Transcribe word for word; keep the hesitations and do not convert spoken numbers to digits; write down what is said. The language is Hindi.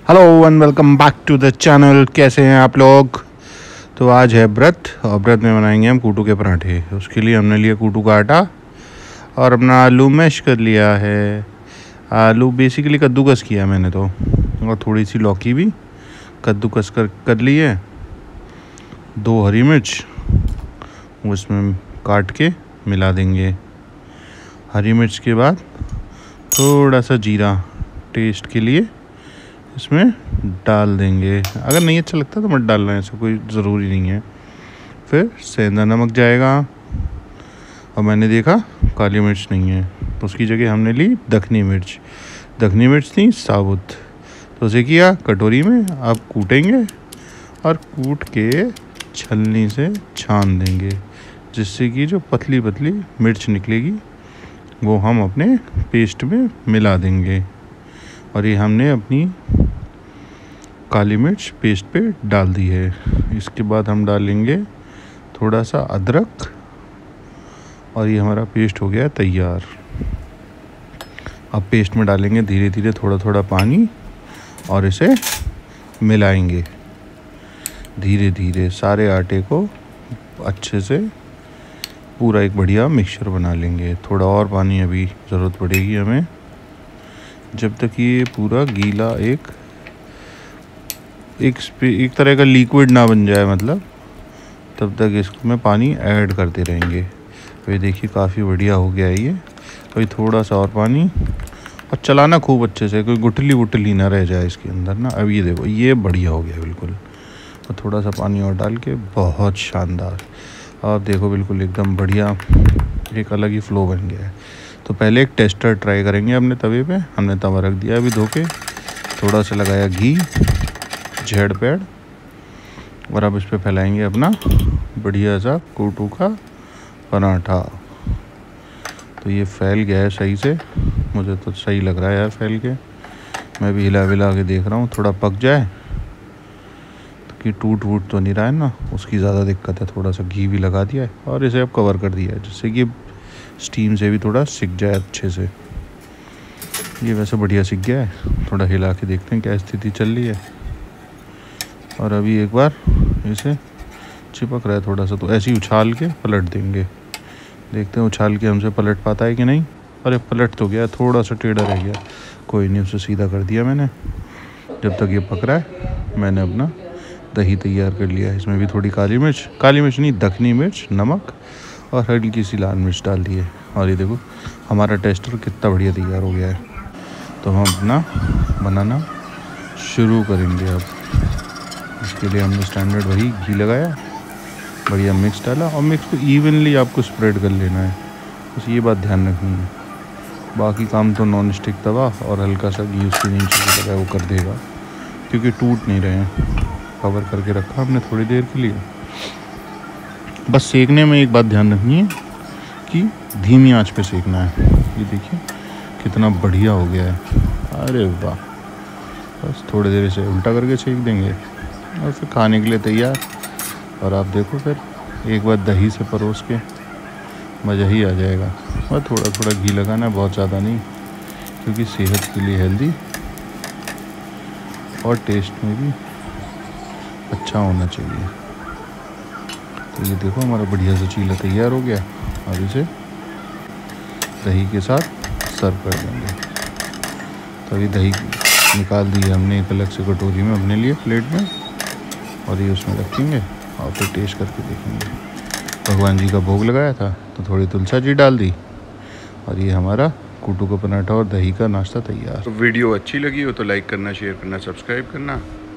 Hello and welcome back to the channel. कैसे हैं आप लोग? तो आज है व्रत और व्रत में बनाएंगे हम कूटू के पराठे। उसके लिए हमने लिया कूटू का आटा और अपना आलू मैश कर लिया है। आलू बेसिकली कद्दूकस किया मैंने तो, और थोड़ी सी लौकी भी कद्दूकस कर कर ली है। दो हरी मिर्च उसमें काट के मिला देंगे। हरी मिर्च के बाद थोड़ा सा जीरा टेस्ट के लिए इसमें डाल देंगे। अगर नहीं अच्छा लगता तो मत डालना, ऐसा कोई ज़रूरी नहीं है। फिर सेंधा नमक जाएगा और मैंने देखा काली मिर्च नहीं है तो उसकी जगह हमने ली दखनी मिर्च। दखनी मिर्च थी साबुत, तो उसे किया कटोरी में। अब कूटेंगे और कूट के छलनी से छान देंगे, जिससे कि जो पतली पतली मिर्च निकलेगी वो हम अपने पेस्ट में मिला देंगे। और ये हमने अपनी काली मिर्च पेस्ट पे डाल दी है। इसके बाद हम डालेंगे थोड़ा सा अदरक और ये हमारा पेस्ट हो गया तैयार। अब पेस्ट में डालेंगे धीरे धीरे थोड़ा थोड़ा पानी और इसे मिलाएंगे धीरे धीरे। सारे आटे को अच्छे से पूरा एक बढ़िया मिक्सचर बना लेंगे। थोड़ा और पानी अभी ज़रूरत पड़ेगी हमें, जब तक ये पूरा गीला एक एक एक तरह का लिक्विड ना बन जाए, मतलब तब तक इसमें पानी ऐड करते रहेंगे। तो ये देखिए काफ़ी बढ़िया हो गया है ये। अभी थोड़ा सा और पानी और चलाना खूब अच्छे से, कोई गुठली वुटली ना रह जाए इसके अंदर ना। अब ये देखो ये बढ़िया हो गया बिल्कुल। और थोड़ा सा पानी और डाल के बहुत शानदार, आप देखो बिल्कुल एकदम बढ़िया एक अलग ही फ्लो बन गया है। तो पहले एक टेस्टर ट्राई करेंगे अपने तवे पे। हमने तवा रख दिया अभी धो के, थोड़ा सा लगाया घी झेड़ पेड़, और अब इस पे फैलाएंगे अपना बढ़िया सा कूटू का पराठा। तो ये फैल गया है सही से, मुझे तो सही लग रहा है यार फैल के। मैं भी हिला विला के देख रहा हूँ थोड़ा पक जाए, तो कि टूट वूट तो नहीं रहा है ना, उसकी ज़्यादा दिक्कत है। थोड़ा सा घी भी लगा दिया है और इसे अब कवर कर दिया है, जिससे कि स्टीम से भी थोड़ा सिक जाए अच्छे से। ये वैसे बढ़िया सिक गया है। थोड़ा हिला के देखते हैं क्या स्थिति चल रही है। और अभी एक बार इसे चिपक रहा है थोड़ा सा, तो ऐसे ही उछाल के पलट देंगे। देखते हैं उछाल के हमसे पलट पाता है कि नहीं। अरे पलट तो गया, थोड़ा सा टेढ़ा रह गया, कोई नहीं, उसे सीधा कर दिया मैंने। जब तक ये पक रहा है मैंने अपना दही तैयार कर लिया है। इसमें भी थोड़ी काली मिर्च काली मिर्च नहीं दखनी मिर्च, नमक और हल्की सी लाल मिर्च डाल दी है। और ये देखो हमारा टेस्टर कितना बढ़िया तैयार हो गया है। तो हम अपना बनाना शुरू करेंगे। अब इसके लिए हमने स्टैंडर्ड वही घी लगाया, बढ़िया मिक्स डाला, और मिक्स को इवनली आपको स्प्रेड कर लेना है, बस ये बात ध्यान रखनी है। बाकी काम तो नॉन स्टिक तवा और हल्का सा घी उसके नीचे लगा वो कर देगा, क्योंकि टूट नहीं रहे हैं। कवर करके रखा हमने थोड़ी देर के लिए। बस सेकने में एक बात ध्यान रखनी है कि धीमी आंच पे सेकना है। ये देखिए कितना बढ़िया हो गया है। अरे वाह, बस थोड़ी देर इसे उल्टा करके सेक देंगे और फिर खाने के लिए तैयार। और आप देखो फिर एक बार दही से परोस के मज़ा ही आ जाएगा। और थोड़ा थोड़ा घी लगाना है, बहुत ज़्यादा नहीं, क्योंकि सेहत के लिए हेल्दी और टेस्ट में भी अच्छा होना चाहिए। तो ये देखो हमारा बढ़िया सा चीला तैयार हो गया। अब इसे दही के साथ सर्व कर देंगे। तो अभी दही निकाल दी है हमने एक अलग से कटोरी में अपने लिए प्लेट में, और ये उसमें रखेंगे और फिर टेस्ट करके देखेंगे। भगवान जी का भोग लगाया था तो थोड़ी तुलसा जी डाल दी, और ये हमारा कूटू का पराठा और दही का नाश्ता तैयार। तो वीडियो अच्छी लगी हो तो लाइक करना, शेयर करना, सब्सक्राइब करना।